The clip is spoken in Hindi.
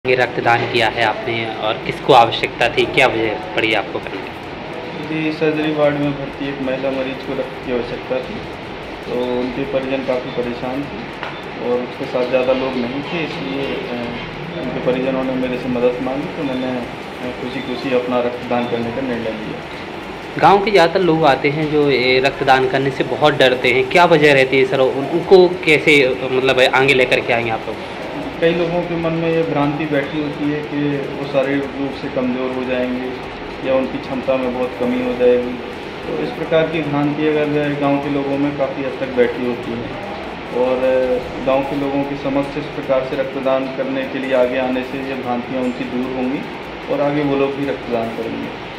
ये रक्तदान किया है आपने और किसको आवश्यकता थी, क्या वजह पड़ी आपको करने की? जी, सर्जरी वार्ड में भर्ती एक महिला मरीज को रक्त की आवश्यकता थी, तो उनके परिजन काफ़ी परेशान थे और उसके साथ ज़्यादा लोग नहीं थे, इसलिए उनके परिजनों ने मेरे से मदद मांगी, तो मैंने खुशी-खुशी अपना रक्तदान करने का निर्णय लिया। गाँव के ज़्यादातर लोग आते हैं जो ये रक्तदान करने से बहुत डरते हैं, क्या वजह रहती है सर? उनको कैसे मतलब आगे लेकर के आएँगे आप लोग? कई लोगों के मन में ये भ्रांति बैठी होती है कि वो शारीरिक रूप से कमज़ोर हो जाएँगे या उनकी क्षमता में बहुत कमी हो जाएगी। तो इस प्रकार की भ्रांति अगर गाँव के लोगों में काफ़ी हद तक बैठी होती है और गाँव के लोगों की समक्ष इस प्रकार से रक्तदान करने के लिए आगे आने से ये भ्रांतियाँ उनकी दूर होंगी और आगे वो लोग भी रक्तदान करेंगे।